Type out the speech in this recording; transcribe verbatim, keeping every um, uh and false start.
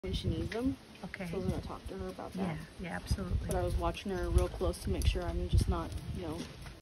when she needs them. Okay. So I was gonna talk to her about that. Yeah, yeah, absolutely. But I was watching her real close to make sure I'm just not, you know,